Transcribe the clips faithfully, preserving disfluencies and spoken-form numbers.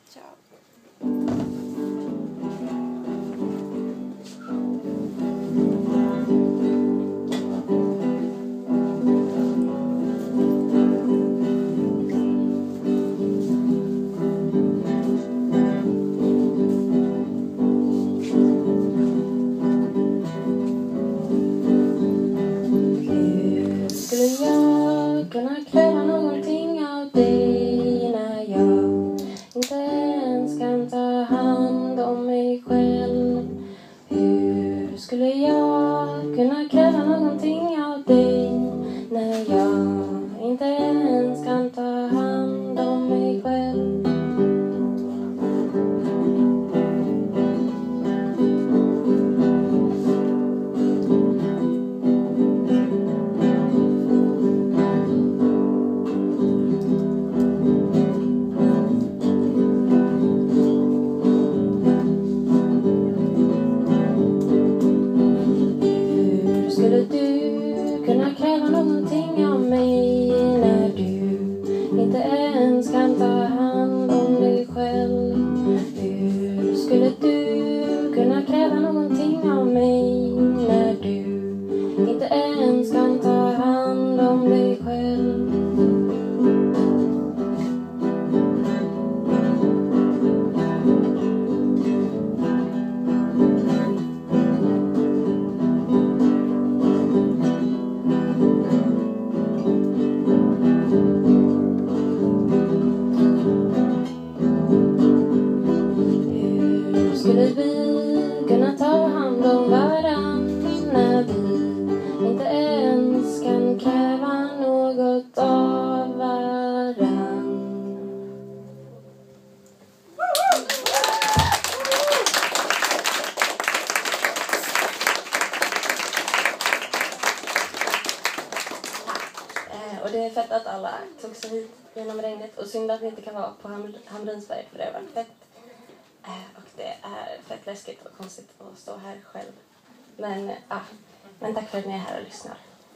Ciao. Skulle jag kunna kräva någonting av dig när jag inte ens kan ta hand om mig själv? Hur skulle jag kunna kräva någonting av dig när jag inte ens kan ta hand om mig själv? Skulle du kunna kräva någonting av mig när du inte ens kan ta hand om dig själv? Hur skulle du kunna kräva någonting av mig när du inte ens kan ta hand om dig själv? Skulle vi kunna ta hand om varann när vi inte ens kan kräva något av varann? Eh, och det är fett att alla tog sig hit genom regnet. Och synd att vi inte kan vara på Ham- Hamrinsberg, för det har varit fett. Och det är fett läskigt och konstigt att stå här själv. Men, ah, men tack för att ni är här och lyssnar.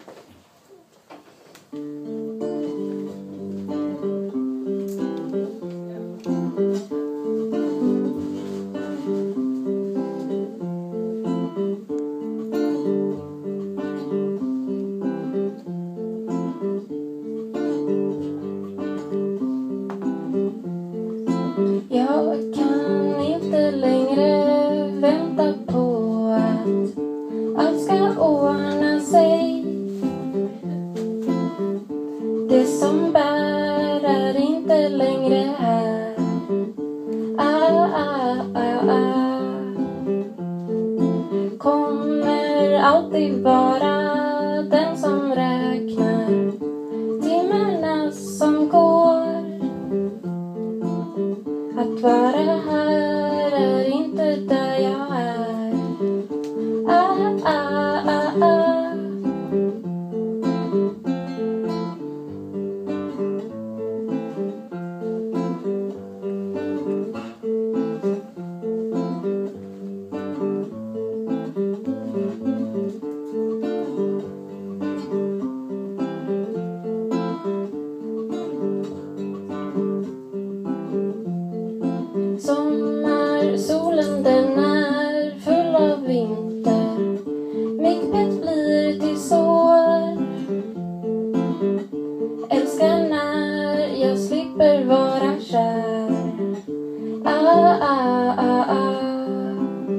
Jag kan inte längre vänta på att allt ska ordna sig. Det som bär är inte längre här. Ah, ah, ah, ah. Kommer alltid vara den som räknar timmarna som går. Att vara här är inte där jag är. Ah, ah, ah, ah. Sommarsolen den är full av vinter. Mycket blir till sår. Älskar när jag slipper vara kär. Ah, ah, ah, ah.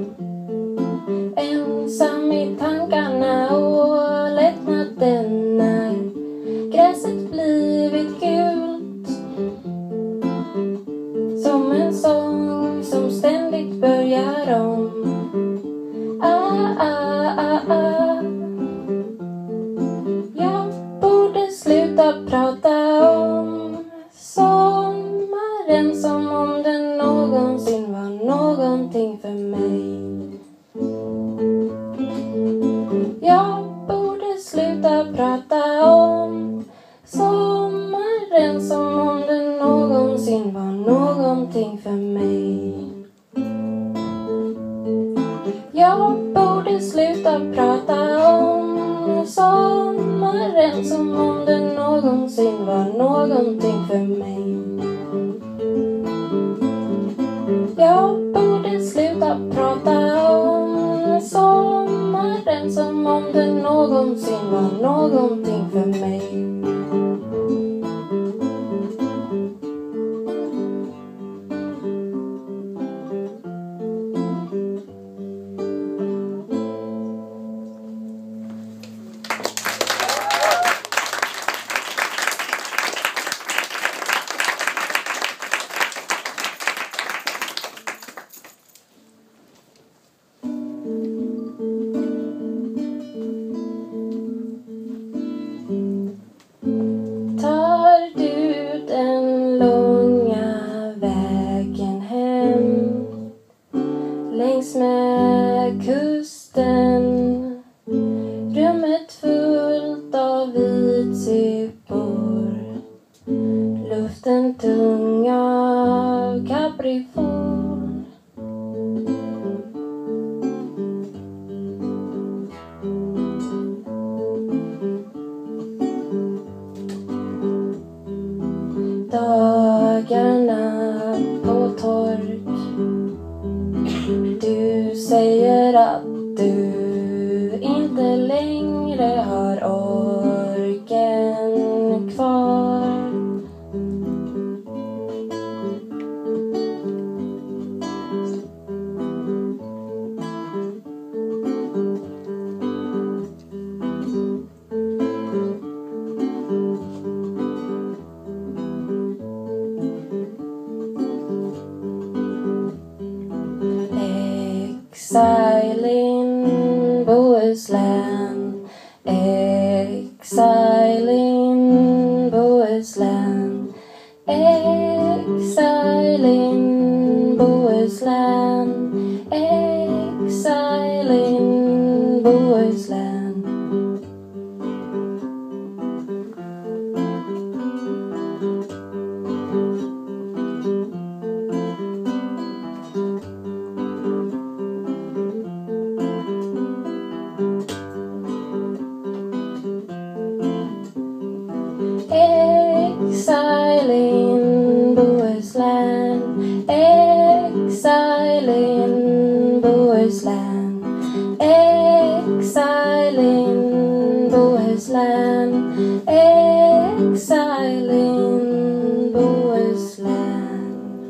Ensam i tankarna och lättnaden när gräset blivit gult. Som en sång som ständigt börjar om. Ah, ah, ah, ah. Jag borde sluta prata om sommaren som om den någonsin var någonting för mig. Jag borde sluta prata om sommaren som om den någonsin var någonting för mig. Jag borde sluta prata om sommaren som om den någonsin var någonting för mig. någonting för mig. Tar du den långa vägen hem längs med kusten, rummet fullt av vitsippor, luften tung av kaprifol. Dagarna på tork, du säger att du inte längre har orken kvar. Exile in Bohuslän, exile in Bohuslän, exile in Bohuslän, exile in Bohuslän. Exile in Bohuslän, exile in Bohuslän, exile in Bohuslän, exile in Bohuslän.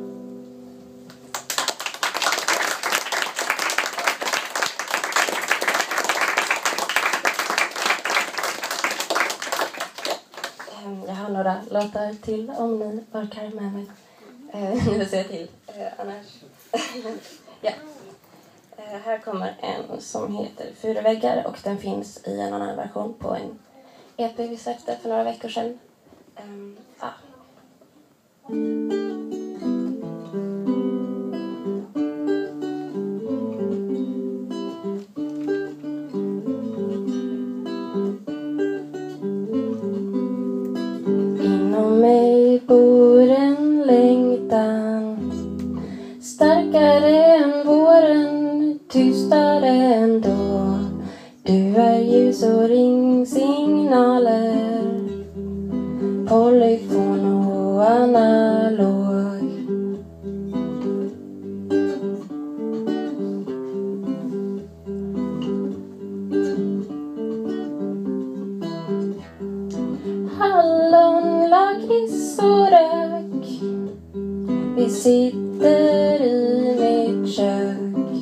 Jag har några låtar till om ni orkar med mig. Eh, nu ser jag till. Eh, annars. Ja. Eh, här kommer en som heter Furuväggar och den finns i en annan version på en E P vi släppte för några veckor sedan. Um, ah. Inom mig bor en längtan, starkare än våren, tystare ändå. Du är ljus och ringsignaler, polyfon och analog. Hallon, lakrits och rök, vi sitter i mitt kök.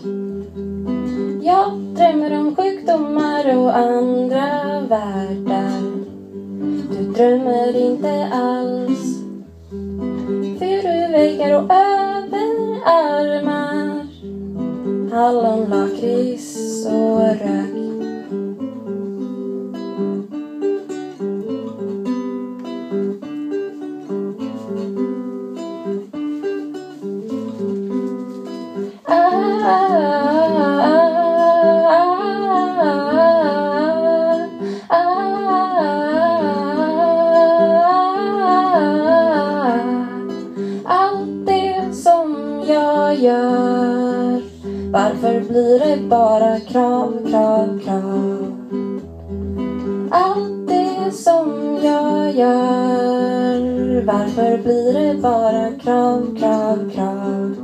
Jag drömmer om sjukdomar och andra världar. Du drömmer inte alls. Furuväggar och överarmar, hallon, lakrits och rök. Allt det som jag gör, varför blir det bara krav, krav, krav? Allt det som jag gör, varför blir det bara krav, krav, krav?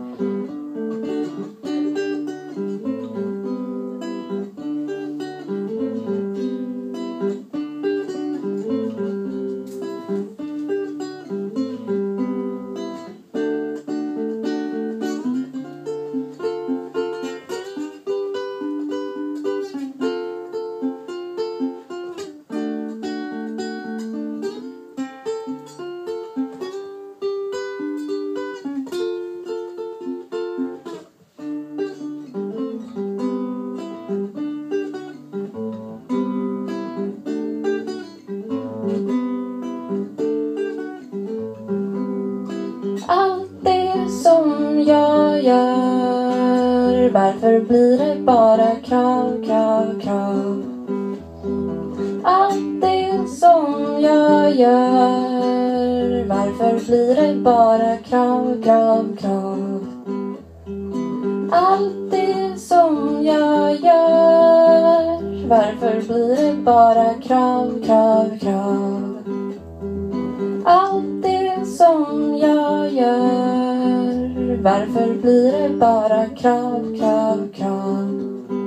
varför blir det bara krav, krav, krav? Allt det som jag gör, varför blir det bara krav, krav, krav? Allt det som jag gör, varför blir det bara krav, krav, krav? Allt det som jag gör, varför blir det bara krav, krav, krav?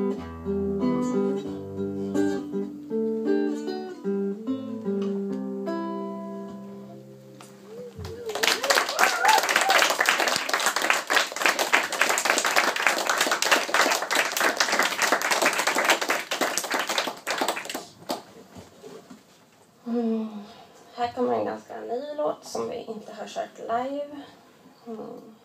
Mm. Här kommer en ganska ny låt som vi inte har kört live. Mm.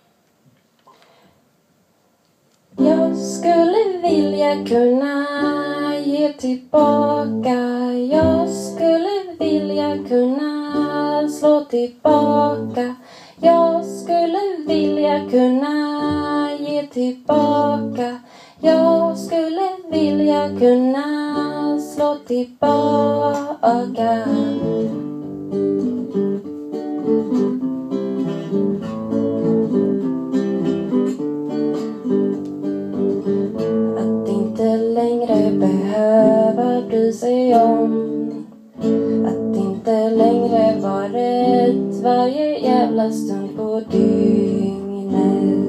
Jag skulle vilja kunna ge tillbaka. Jag skulle vilja kunna slå tillbaka. Jag skulle vilja kunna ge tillbaka. Jag skulle vilja kunna slå tillbaka. Att inte längre behöva bry sig om. Att inte längre vara rädd varje jävla stund på dygnet.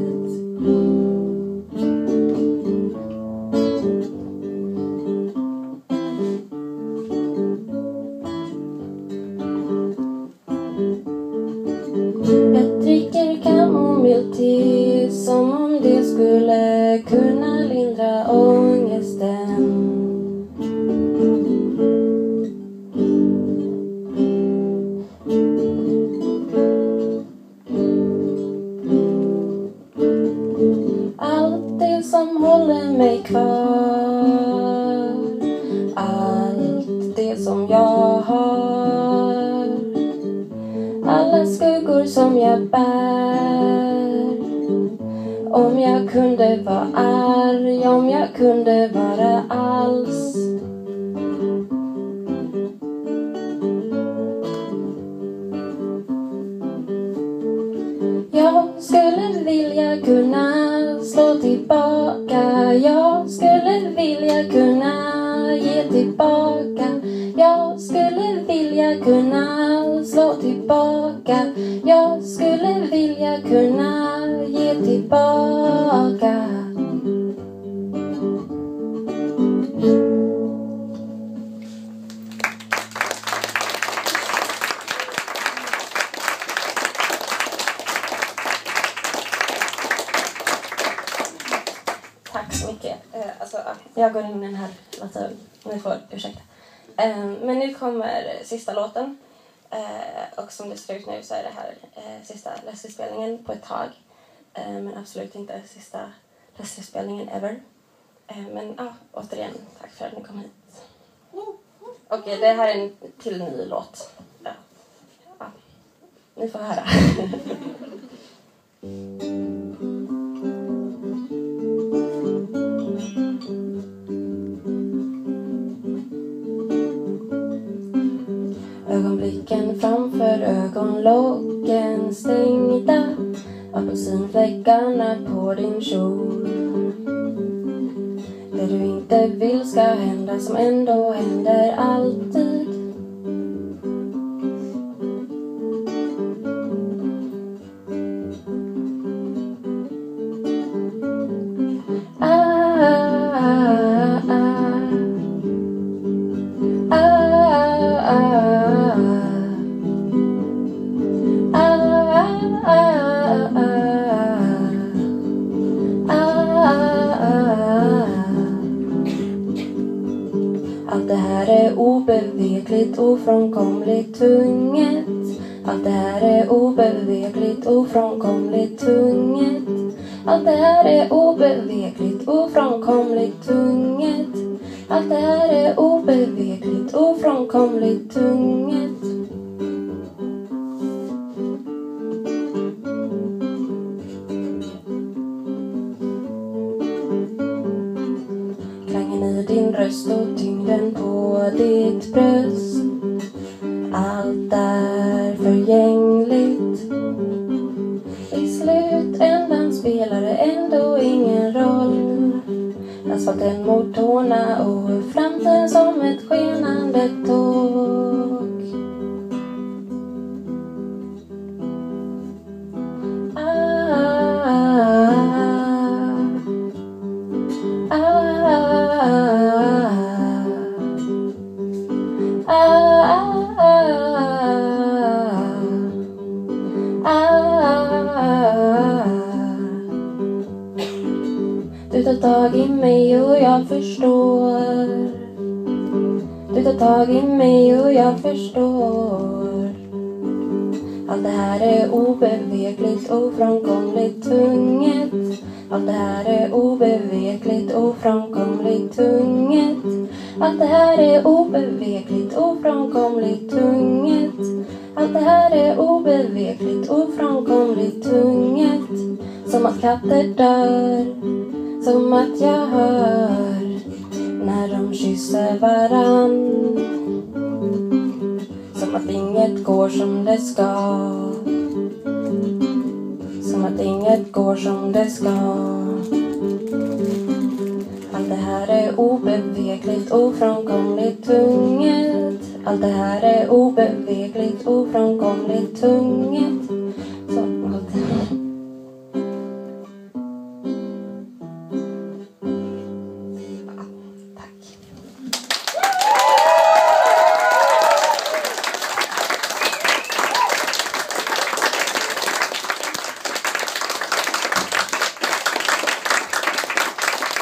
Jag dricker kamomillte som om det skulle kunna lindra ångesten. Allt det som håller mig kvar, allt det som jag har, alla skuggor som jag bär. Om jag kunde vara arg, om jag kunde vara alls. Jag skulle vilja kunna slå tillbaka. Jag skulle vilja kunna ge tillbaka. Jag skulle vilja kunna slå tillbaka. Jag skulle vilja kunna ge tillbaka. Tack så mycket. Eh, alltså, jag går in i den här låten. Ni får ursäkta. Eh, men nu kommer sista låten. Eh, och som det ser ut nu så är det här eh, sista Leslie-spelningen på ett tag. Eh, men absolut inte sista Leslie-spelningen ever. Eh, men ja, ah, återigen, tack för att ni kom hit. Och eh, det här är en till ny låt. Ja. Ja. Ni får höra. Ögonblicken framför ögonlocken stängda. Apelsinfläckarna på din kjol. Det du inte vill ska hända som ändå händer alltid. Allt det här är obevekligt, ofrånkomligt tvunget. Allt det här är obevekligt, ofrånkomligt tvunget. Allt det här är obevekligt, ofrånkomligt tvunget. Allt det här är obevekligt, ofrånkomligt tvunget. röst och tyngden på ditt bröst. Allt är förgängligt. I slutändan spelar det ändå ingen roll. Asfalten mot tårna och framtiden som ett skenande tåg. Du tar tag i mig och jag förstår. Du tar tag i mig och jag förstår. Allt det här är obevekligt, ofrånkomligt, tunget. Allt det här är obevekligt, ofrånkomligt, tunget. Allt det här är obevekligt, ofrånkomligt, tunget. Allt det här är obevekligt, ofrånkomligt, tunget. Som att katter dör, som att jag hör när de kysser varann. Som att inget går som det ska. Som att inget går som det ska. Allt det här är obevekligt, ofrånkomligt, tunget. Allt det här är obevekligt, ofrånkomligt, tunget.